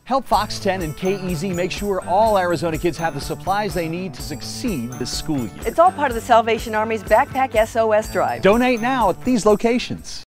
Help Fox 10 and KEZ make sure all Arizona kids have the supplies they need to succeed this school year. It's all part of the Salvation Army's Backpack SOS drive. Donate now at these locations.